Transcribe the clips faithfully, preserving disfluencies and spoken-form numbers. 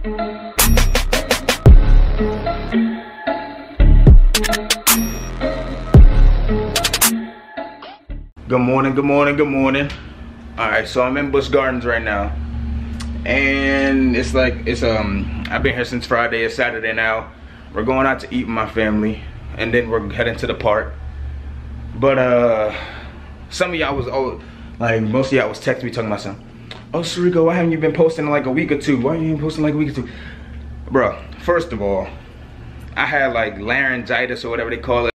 Good morning, good morning, good morning. Alright, so I'm in Busch Gardens right now. And it's like, it's um, I've been here since Friday, it's Saturday now. We're going out to eat with my family. And then we're heading to the park. But uh, some of y'all was, oh, like most of y'all was texting me talking about something. Oh, Sarico, why haven't you been posting in like a week or two? Why haven't you been posting like a week or two? Bro, first of all, I had like laryngitis or whatever they call it.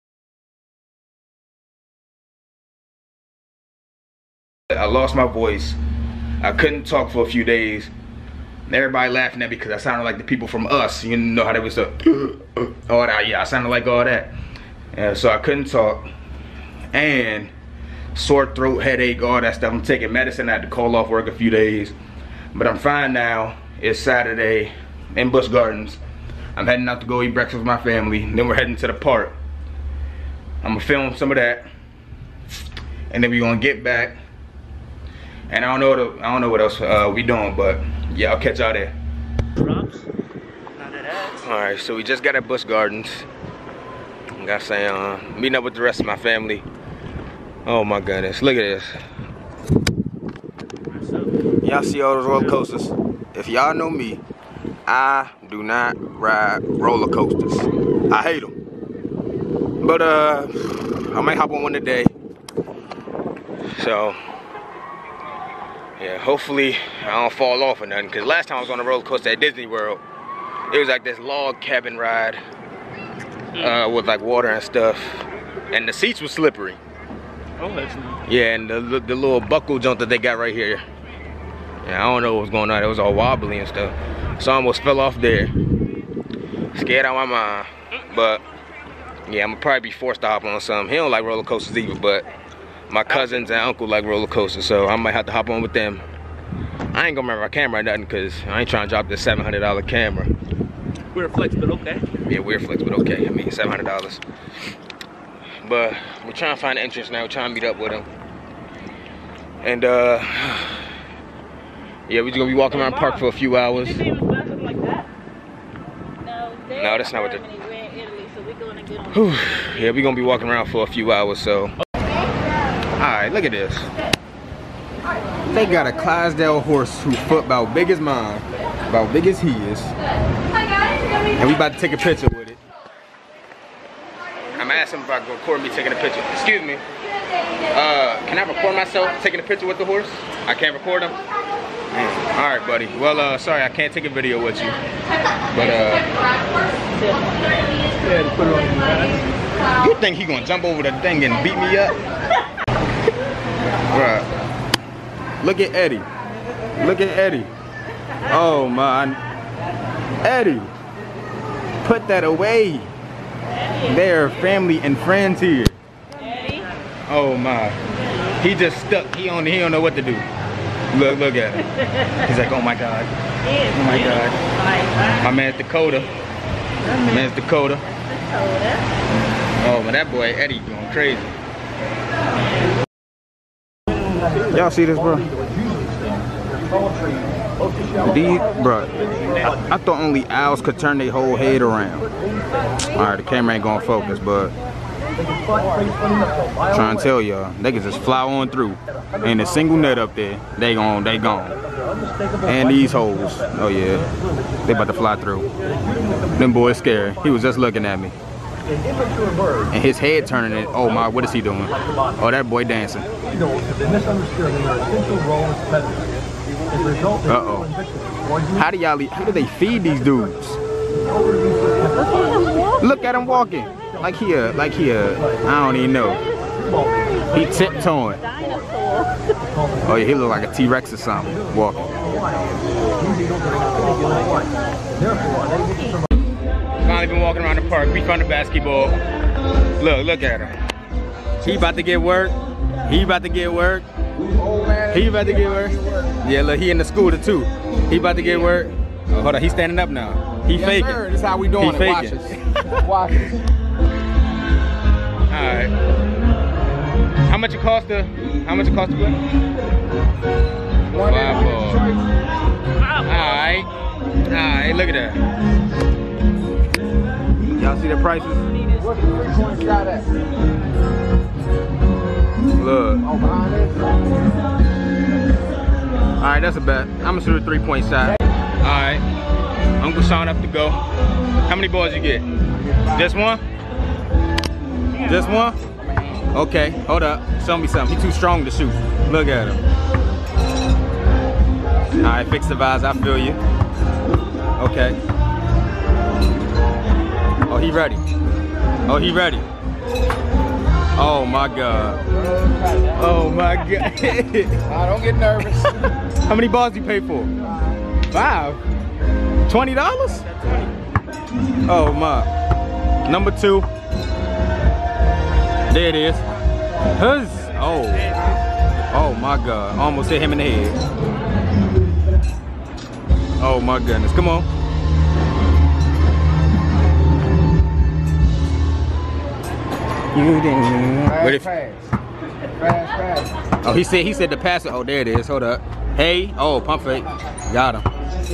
I lost my voice. I couldn't talk for a few days. Everybody laughing at me because I sounded like the people from Us. You know how they was uh, all that. Yeah, I sounded like all that. Yeah, so I couldn't talk. And sore throat, headache, all that stuff. I'm taking medicine. I had to call off work a few days. But I'm fine now. It's Saturday in Busch Gardens. I'm heading out to go eat breakfast with my family. Then we're heading to the park. I'm gonna film some of that. And then we're gonna get back. And I don't know what, I don't know what else uh, we doing, but yeah, I'll catch y'all there. Alright, so we just got at Busch Gardens. Got say, uh, meeting up with the rest of my family. Oh my goodness, look at this. Y'all see all those roller coasters? If y'all know me, I do not ride roller coasters. I hate them. But uh, I might hop on one today. So. Yeah, hopefully I don't fall off or nothing, because last time I was on a roller coaster at Disney World, it was like this log cabin ride uh, with like water and stuff, and the seats were slippery. Oh, that's nice. Yeah, and the, the little buckle jump that they got right here. Yeah, I don't know what was going on. It was all wobbly and stuff. So I almost fell off there. Scared out of my mind. But yeah, I'm gonna probably be forced to hop on something. He don't like roller coasters either, but my cousins and uncle like roller coasters, so I might have to hop on with them. I ain't gonna remember my camera or nothing, because I ain't trying to drop this seven hundred dollar camera. Weird flex, but okay. Yeah, weird flex, but okay. I mean, seven hundred dollars. But we're trying to find an entrance now. We're trying to meet up with them. And uh, yeah, we're just gonna be walking around the park for a few hours. Like that? No, no, that's not what they're. Italy, so we're gonna get on. Whew. Yeah, we're gonna be walking around for a few hours, so. Alright, look at this. They got a Clydesdale horse whose foot about big as mine, about big as he is. And we about to take a picture with it. I'm asking if I can record me taking a picture. Excuse me. Uh, can I record myself taking a picture with the horse? I can't record him? Mm. Alright, buddy. Well, uh, sorry, I can't take a video with you. But, uh... you think he gonna jump over the thing and beat me up? Bruh. Look at Eddie. Look at Eddie. Oh man. Eddie. Put that away. They're family and friends here. Eddie? Oh my. He just stuck. He don't he don't know what to do. Look look at him. He's like, oh my god. Oh my god. My man's Dakota. My man's Dakota. Oh man, that boy Eddie going crazy. Y'all see this, bro? These, bro, I, I thought only owls could turn their whole head around. Alright, the camera ain't gonna focus, but I'm trying to tell y'all, they can just fly on through. Ain't a single net up there. They gone, they gone. And these holes, oh yeah, they about to fly through. Them boys scary. He was just looking at me. And his head turning it. Oh my, what is he doing? Oh, that boy dancing. Uh-oh. How do y'all, how do they feed these dudes? Look at him walking. Like he a, like he a, I don't even know. He tiptoeing. Oh yeah, he look like a T-Rex or something, walking. Finally been walking around the park. We found the basketball. Look, look at him. He about to get work. He about to get work. He about to get work. Yeah, look, he in the scooter too. He about to get work. Oh, hold on, he's standing up now. He yes, faking. Sir. This is how we doing he it. Faking. Watch us. All right. How much it cost to? How much it cost to play? Five balls. All right. All Hey, look at that. Y'all see the prices? What's the three-point shot at? Look. Oh, behind this? Alright, that's a bet. I'm gonna shoot a three-point shot. Alright. Uncle Sean up to go. How many balls you get? Just one? Just one? Okay, hold up. Show me something. He's too strong to shoot. Look at him. Alright, fix the vise. I feel you. Okay. Oh, he ready. Oh, he ready. Oh my God. Oh my God. I don't get nervous. How many balls you pay for? Five. Twenty dollars? Oh my. Number two. There it is. Huz. Oh. Oh my God. Almost hit him in the head. Oh my goodness. Come on. You didn't. Fast pass. Fast pass. Oh, he said he said the passer. Oh, there it is. Hold up. Hey. Oh, pump fake. Got him.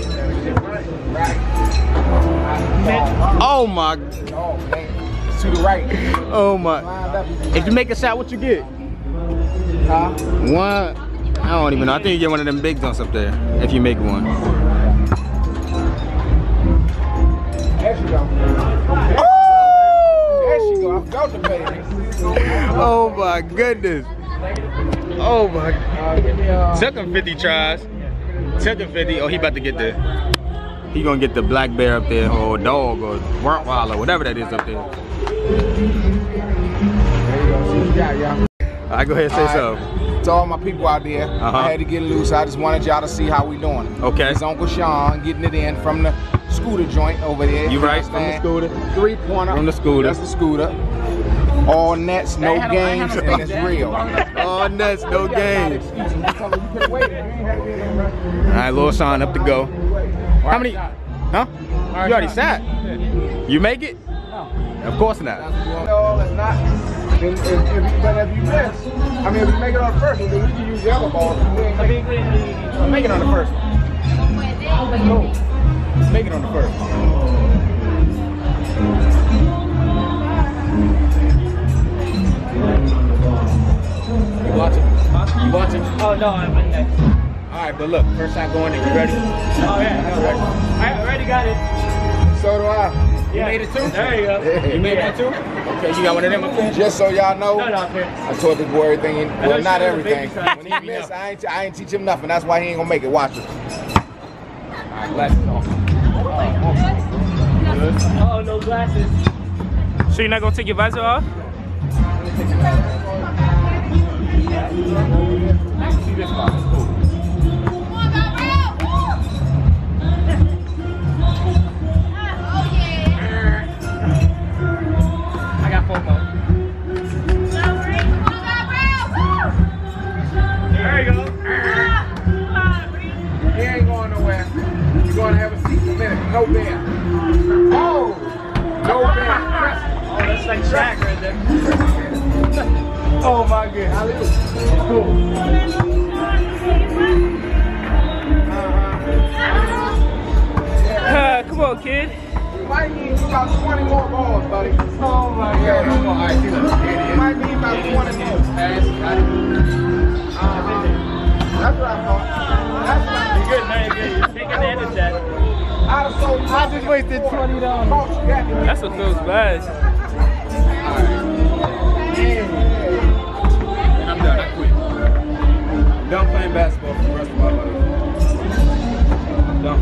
Oh my. Oh, man. To the right. Oh my. If you make a shot, what you get? Huh? One. I don't even know. I think you get one of them big dunks up there. If you make one. There she go. Oh! There she go. I felt the baby. Oh my goodness. Oh my. Uh, give me, uh, Took him fifty tries. Took him fifty. Oh, he about to get the. He gonna get the black bear up there, or dog, or Rottweiler, whatever that is up there. There you go. See what you got, y'all. All right, go ahead and say All right. something. To all my people out there, Uh-huh. I had to get loose. I just wanted y'all to see how we doing. Okay. It's Uncle Sean getting it in from the scooter joint over there. You right, from the understand? scooter. Three pointer. From the scooter. That's the scooter. All nets, no games, and it's real. Oh, nuts, no games. All right, Lil Sean up to go. How many? Huh? You already sat. You make it? No. Of course not. No, it's not. If, if, if, but if you miss, I mean, if you make it on the first one, then we can use the other ball. Make it on the first one. No. Make it on the first one. You watching? You watching? Oh, no, I'm in next. All right, but look, first shot going in. You ready? Oh, yeah. I already got it. So do I. You made it too? There you go. You made that too? Okay, you got one of them up there? Just so y'all know, No, no, here. I taught this boy everything. He, know well, you not said the everything. baby side. When he missed, I ain't, I ain't teach him nothing. That's why he ain't gonna make it. Watch it. All right, glasses off. Oh, no glasses. So you're not gonna take your visor off? See this box. Cool. I got four more. There you go. He ain't going nowhere. You're gonna have a seat in a minute. No bear. Oh! No bear. Oh, that's like Shaq right there. Oh my goodness. Cool. Uh, come on, kid. You might need about twenty more balls, buddy. Oh my Yeah, God. come on. All right, see what? You might need about twenty more. Pass. Got it. Uh-huh. That's what I thought. That's what I You're good, now you're good. You're taking advantage of that. I'd have sold I just wasted twenty dollars. That's what feels bad. And I'm done. I quit. I'm done playing basketball for the rest of my life. I'm done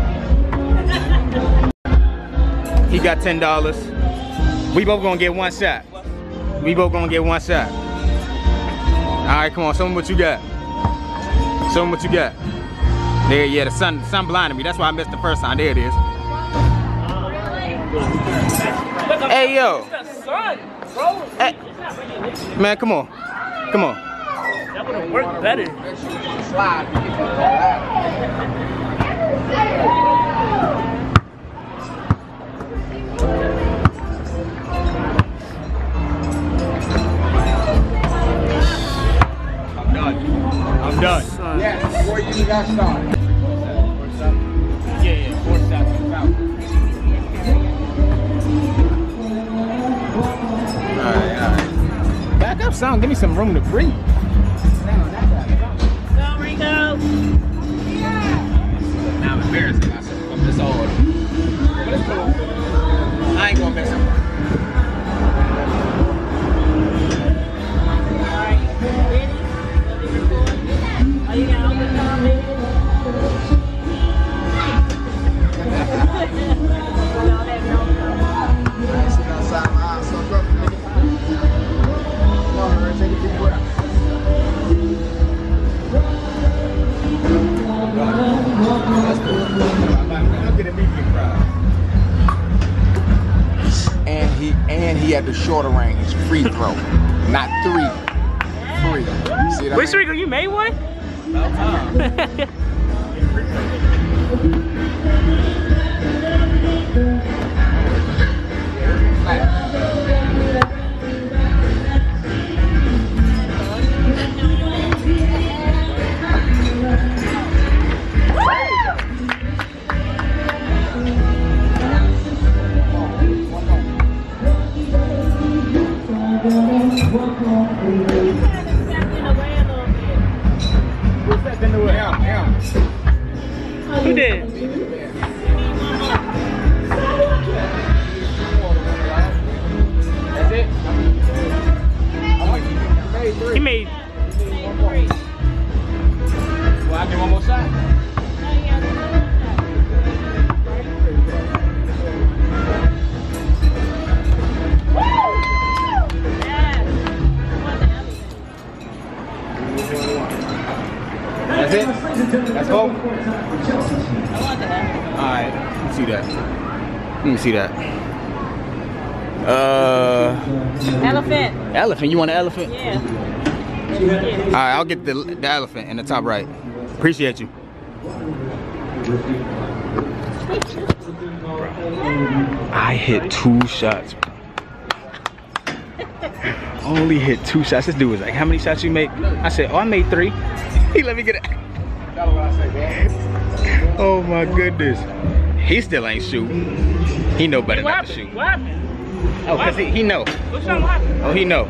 for He got ten dollars. We both gonna get one shot. We both gonna get one shot. All right, come on. Show me what you got. Show me what you got. There, yeah. The sun, the sun blinded me. That's why I missed the first time. There it is. Hey, yo. It's the sun, bro. Hey. Man, come on. Come on. That would have worked better. Slide. I'm done. I'm done. Yes, before you even got started. Yeah, yeah, four seconds. something. Give me some room to breathe. Go, Rico. Now I'm embarrassing myself. I'm just old. But it's cool. I ain't gonna mess up. Alright, ready? Let me record. Are you gonna open the baby? I ain't sitting outside my house, so go. Come on, man, take a deep breath. That's cool. I'll get a medium fry. And he and he had the shorter range free throw, not three. Free. See what I Which mean? Rico, you made one? Who did? That's it? He made. Well, I get one more shot. That's it? That's all? Alright, let me see that. Let me see that. Uh, Elephant. elephant. You want an elephant? Yeah. Alright, I'll get the, the elephant in the top right. Appreciate you. I hit two shots. Only hit two shots. This dude was like, how many shots you make? I said, oh, I made three. He let me get it. Oh my goodness. He still ain't shooting. He know better What not to happened? shoot. What happened? Oh, cause he, he know. What's wrong? What happened? Oh, he know.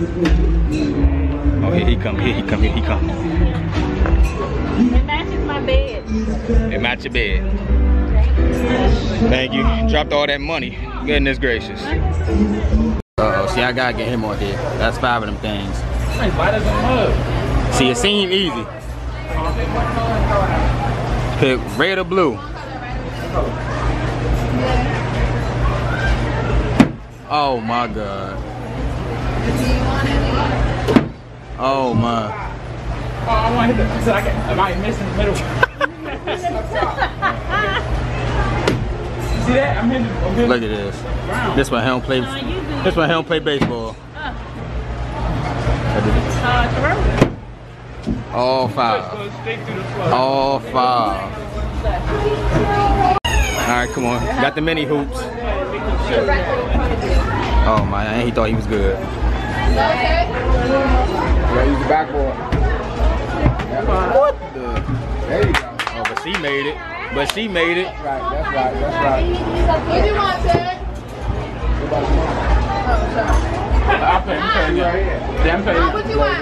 Oh, here he come. Here he come. Here he come. It matches my bed. It match your bed. Thank you. Dropped all that money. Goodness gracious. Uh oh, see, I gotta get him on here. That's five of them things. See, it seemed easy. Pick red or blue. Oh my god. Oh my. Oh, I want to hit the. So I can, am I missing the middle? See that? I'm hitting. I'm hitting. Look at this. This one he don't play. This one he don't play baseball. All five. All five. Alright, come on. Got the mini hoops. Oh man, he thought he was good. Yeah, use the backboard. What the? There you go. Oh, but she made it. But she made it. That's right, that's right, that's right. What do you want, Ted? I'll pay. I'm paying. Yeah, I'm paying. What do you want?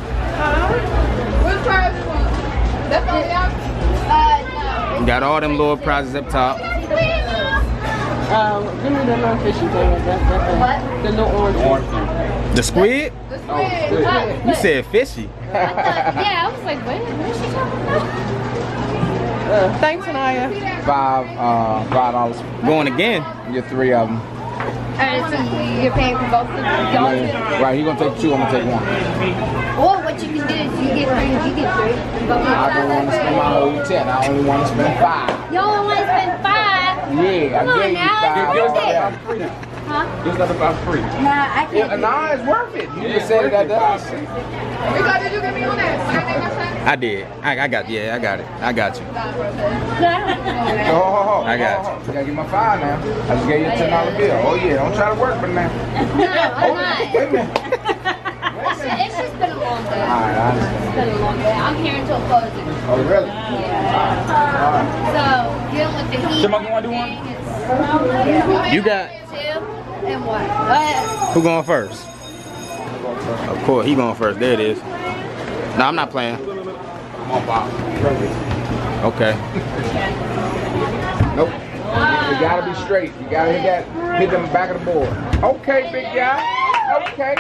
Which prize you want? That's all we have? Uh, no. Got all them little prizes up top. Um, give me the little fishy thing. That, that, that. What? The little orange thing. The squid? The squid. What? You said fishy. Yeah, I was like, what? What is she talking about? Uh, thanks, Anaya. Five, uh, five dollars. Going again. Get three of them. And so you're paying for both of them? Right, he gonna take two. I'm gonna take one. Or what you can do is you get three, you get three. I don't want to spend my whole ten. I only want to spend five. You only want to spend five? Yeah, Come I on gave now, you five. it's worth it. Huh? Just got about free. Nah, I can't. Nah, it's worth it. You just said it at the house. Rico, did you get me on that? I did. I, I got. Yeah, I got it. I got you. No. Oh, I got you. You gotta get my five now. I just gave you a ten dollar bill. Oh yeah, don't try to work, but now. No, I'm not. Wait a minute. It's, it's just been a long day. All right, I understand. It's been a long day. I'm here until closing. Oh really? Yeah. So, dealing with the heat. Somebody wanna do one? It's- You got. Two and one. Uh, Who going first? Of course, he going first. There it is. No, I'm not playing. Come on, Bob. Okay. Nope. You gotta be straight. You gotta hit that, hit them back of the board. Okay, big guy. Okay.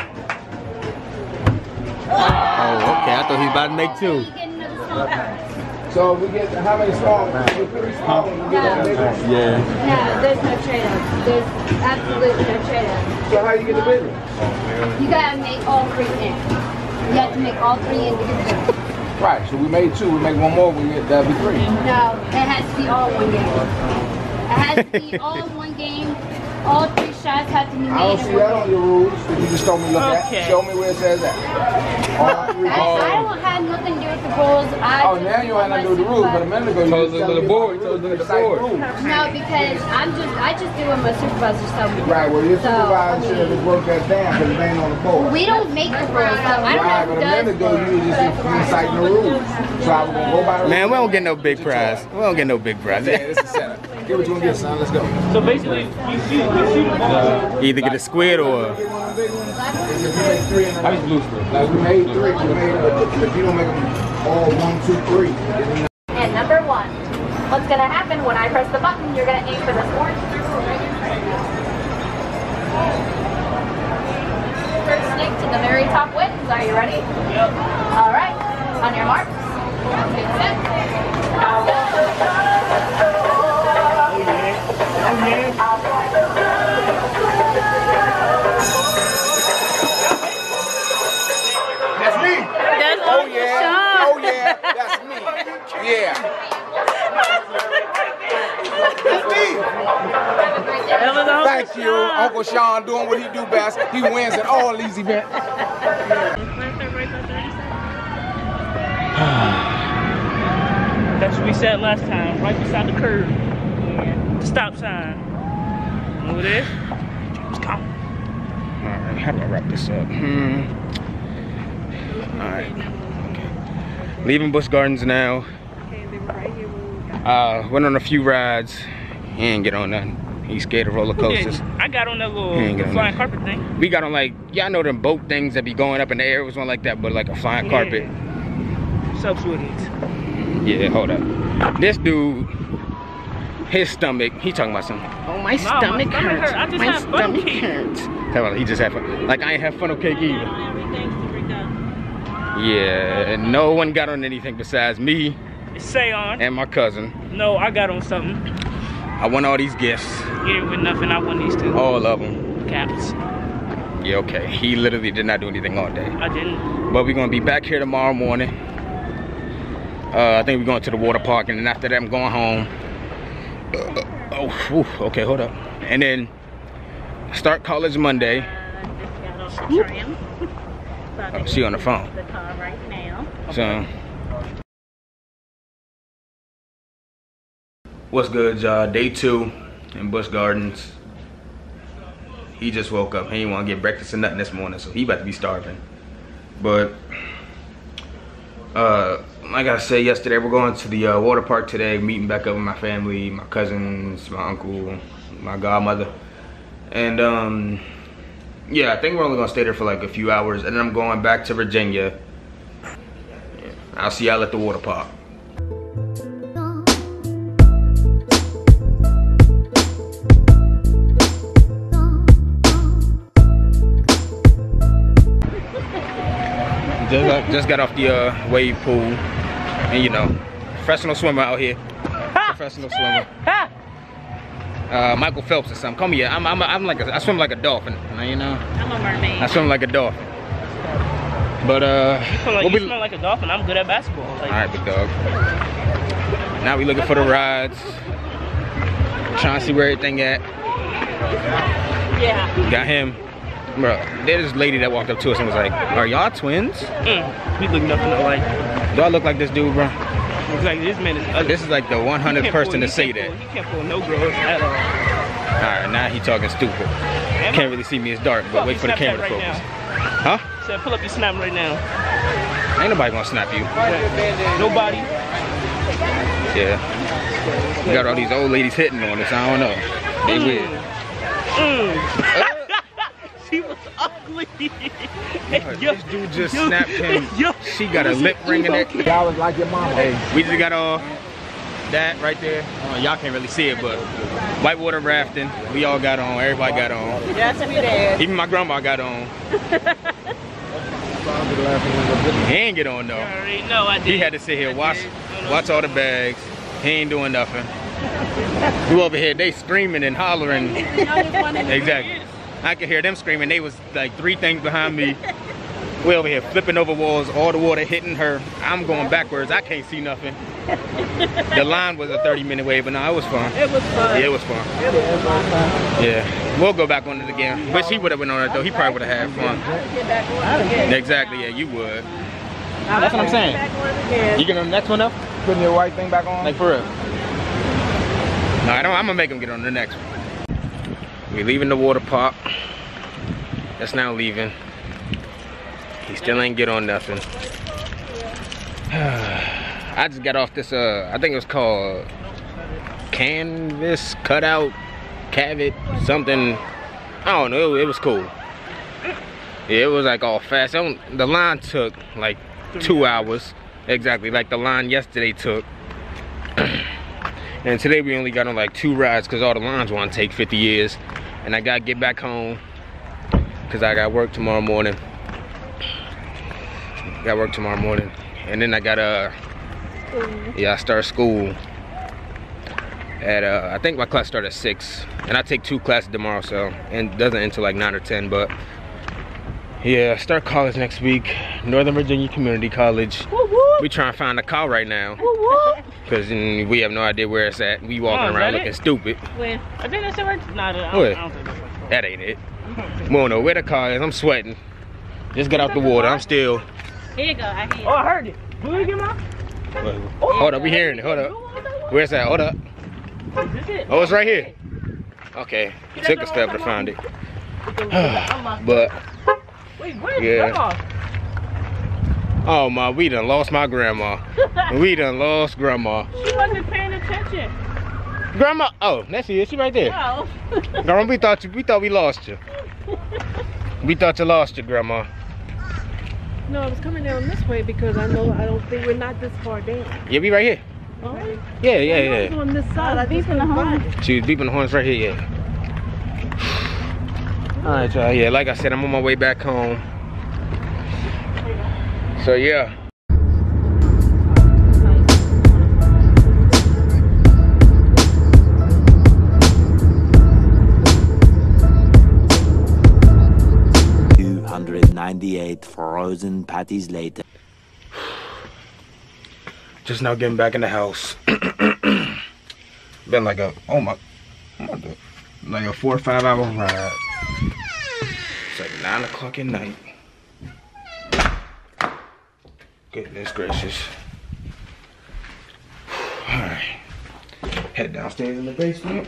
Oh, okay. I thought he was about to make two. So we get how many small ones? We three small ones. We get one big one. Yeah. No, there's no trade-off. There's absolutely no trade-off. So how you get the big one? You gotta make all three in. You have to make all three in to get the big one. Right. So we made two. We make one more. We get that'll be three. No, it has to be all one game. It has to be all one game. All three shots have to be made. I don't see that on your rules. You just told me look Okay. at. Show me where it says that. All three. I, I don't have nothing to do with the rules. I Oh, just now you ain't nothing to do with the rules, but a minute ago you Told us was to telling look at the me board. about Told us to look at the recite board. rules. No, because I'm just I just do what my supervisors tell me. Right, well your So, supervisor should have broke that down because it ain't on the board. We don't make the rules, so I don't Right, know but who a minute ago does. you was just reciting the rules. So I was gonna go by the rules. Man, we don't get no big prize. We don't get no big prize. Yeah, this is setup. Get what you gonna get, son. Let's go. So basically, you shoot, you shoot the ball. Either get a squid or. Get one of the big ones. If you make three in the I blue Like we made three, we made but if you don't make them all one, two, three. And number one, what's gonna happen when I press the button? You're gonna aim for this orange. First snake to the very top wins. Are you ready? Yep. All right. On your marks. Get set. That's me. That's Oh Uncle yeah. Sean. Oh yeah. That's me. Yeah. That's me. Have a great day. That was Uncle Thank you, Sean. Uncle Sean, doing what he do best. He wins at all these events. That's what we said last time, right beside the curb. The stop sign. Over there. Let's go. Alright, how do I wrap this up? Hmm. Alright. Okay. Leaving Busch Gardens now. Uh, went on a few rides. He ain't get on nothing. He's scared of roller coasters. I got on that little He ain't got on flying that. carpet thing. We got on like, y'all know them boat things that be going up in the air. It was one like that, but like a flying Yeah. carpet. Self-swimming. Yeah, hold up. This dude, his stomach, he talking about something. Oh, my my stomach stomach hurts. hurt. I just my had fun stomach cake." hurts. Tell him, he just had fun. Like, I ain't have fun on cake either. Yeah, and no one got on anything besides me Say on. and my cousin. No, I got on something. I won all these gifts, You didn't win nothing. I won these two. all of them. Caps. Yeah, okay. He literally did not do anything all day. I didn't. But we're gonna be back here tomorrow morning. Uh, I think we're going to the water park, and then after that, I'm going home. Uh, oh, whew, okay, hold up. And then start college Monday. Oh, she on the phone. The car right now. So, what's good, y'all? Day two in Busch Gardens. He just woke up. He ain't want to get breakfast or nothing this morning, so he about to be starving. But, uh, like I said yesterday, we're going to the uh, water park today, meeting back up with my family, my cousins, my uncle, my godmother. And, um, yeah, I think we're only going to stay there for like a few hours, and then I'm going back to Virginia. I'll see y'all at the water park. Just got, just got off the uh, wave pool, and you know, professional swimmer out here. Professional swimmer. Uh, Michael Phelps or something. Call me. A, I'm, I'm, I'm like a, I swim like a dolphin. You know. I'm a mermaid. I swim like a dolphin. But uh, You smell like, we'll you be, smell like a dolphin. I'm good at basketball. Like, all right, big dog. Now we looking for the rides. Trying to see where everything at. Yeah. Got him. Bro, there's this lady that walked up to us and was like, "Are y'all twins? Mm, we look nothing alike. Do I look like this dude, bro?" It's like this man is ugly. This is like the one He hundredth can't person pull- to he say can't that. pull- He can't pull no girls at all. All right, now he talking stupid. Am Can't I? really see me, it's dark, Pull but up wait your for the Snapchat camera to right focus. now. Huh? Said pull up your snap right now. Ain't nobody gonna snap you. Nobody. Yeah. We got all these old ladies hitting on us, I don't know. They weird. Mm. She was ugly. Yo, this dude just yo, snapped him. Yo, she got a lip ring in it. Y'all was like your mama. Hey, we just got off that right there. Oh, y'all can't really see it, but whitewater rafting. We all got on. Everybody got on. That's sweet ass. Even my grandma got on. He ain't get on though. I already know I did. He had to sit here, watch, watch all the bags. He ain't doing nothing. We over here, they screaming and hollering. Exactly. I could hear them screaming. They was like three things behind me. We over here flipping over walls, all the water hitting her. I'm going backwards. I can't see nothing. The line was a thirty minute wait, but no, it was fun. It was fun. Yeah, it was fun. It was fun. Yeah, we'll go back on it again. Wish he would have went on it though. He probably would have had fun. Exactly, yeah, you would. That's what I'm saying. You get on the next one up? Putting your white thing back on? Like for real. No, I don't. I'm gonna make him get on the next one. We're leaving the water park. That's now leaving. He still ain't get on nothing. I just got off this, uh, I think it was called canvas, cutout, cavet, something. I don't know, it, it was cool. Yeah, it was like all fast. The line took like two hours. Exactly, like the line yesterday took. And today we only got on like two rides because all the lines want to take fifty years. And I gotta get back home because I got work tomorrow morning. Got work tomorrow morning. And then I gotta, yeah, I start school at, uh, I think my class starts at six. And I take two classes tomorrow, so, and it doesn't end until like nine or ten, but yeah, I start college next week. Northern Virginia Community College. We trying to find a car right now. Because mm, we have no idea where it's at. We walking Oh, around that looking it? stupid. When? I think that's the right. Nah, I don't, What? I don't think that's right. That ain't it. We don't know where the car is. I'm sweating. Just got out the water. I'm still. Here you go. I hear Oh, I heard it. Do it again, Mom? Hold up, we hearing it. Hold up. Where's that? Hold up. Is this it? Oh, it's right here. Okay. Took us forever to find it. But Wait, where's Yeah. Grandma? oh my, we done lost my grandma. We done lost grandma. She wasn't paying attention. Grandma. Oh, there she is. She right there. Wow. Grandma, we thought you. We thought we lost you. We thought you lost your grandma. No, I was coming down this way because I know I don't think we're not this far down. Yeah, we right here. Oh, Yeah, yeah, I was yeah. on this side. I just couldn't find it. She was beeping the horns right here, yeah. Alright, y'all, yeah, like I said, I'm on my way back home. So, yeah. two hundred ninety-eight frozen patties later. Just now getting back in the house. Been like a, oh my, what the, like a four or five hour ride. It's like nine o'clock at night. Goodness gracious. Alright. Head downstairs in the basement.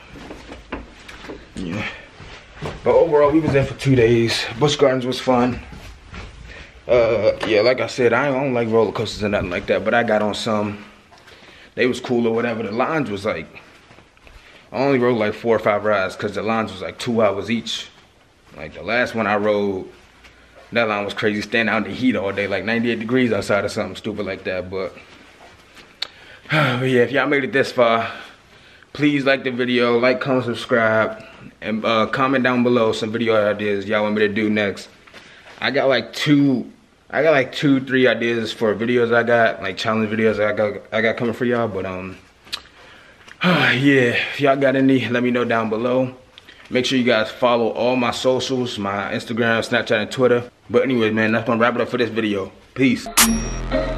Yeah. But overall, we was there for two days. Busch Gardens was fun. Uh, yeah, like I said, I don't like roller coasters or nothing like that, but I got on some. They was cool or whatever. The lines was like, I only rode like four or five rides because the lines was like two hours each. Like the last one I rode, that line was crazy, standing out in the heat all day, like ninety-eight degrees outside or something stupid like that. But, but yeah, if y'all made it this far, please like the video, like, comment, subscribe, and uh, comment down below some video ideas y'all want me to do next. I got like two, I got like two, three ideas for videos I got, like challenge videos I got, I got coming for y'all. But um, yeah, if y'all got any, let me know down below. Make sure you guys follow all my socials, my Instagram, Snapchat, and Twitter. But anyways, man, that's gonna wrap it up for this video. Peace.